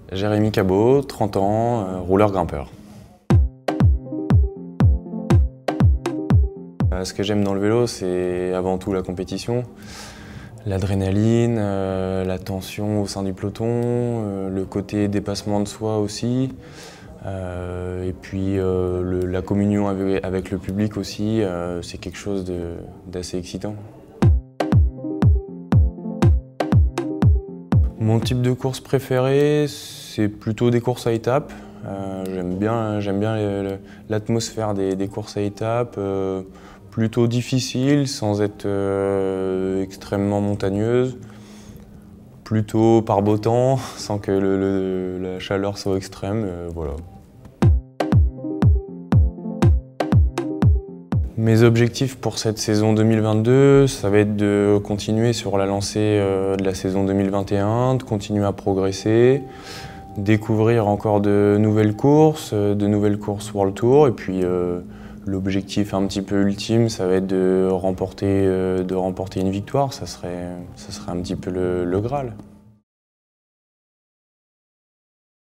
Jérémy Cabot, 30 ans, rouleur grimpeur. Ce que j'aime dans le vélo, c'est avant tout la compétition, l'adrénaline, la tension au sein du peloton, le côté dépassement de soi aussi, et puis la communion avec le public aussi, c'est quelque chose d'assez excitant. Mon type de course préféré, c'est plutôt des courses à étapes. J'aime bien l'atmosphère des courses à étapes, plutôt difficiles, sans être extrêmement montagneuses, plutôt par beau temps, sans que la chaleur soit extrême, voilà. Mes objectifs pour cette saison 2022, ça va être de continuer sur la lancée de la saison 2021, de continuer à progresser, découvrir encore de nouvelles courses World Tour, et puis l'objectif un petit peu ultime, ça va être de remporter une victoire, ça serait un petit peu le Graal.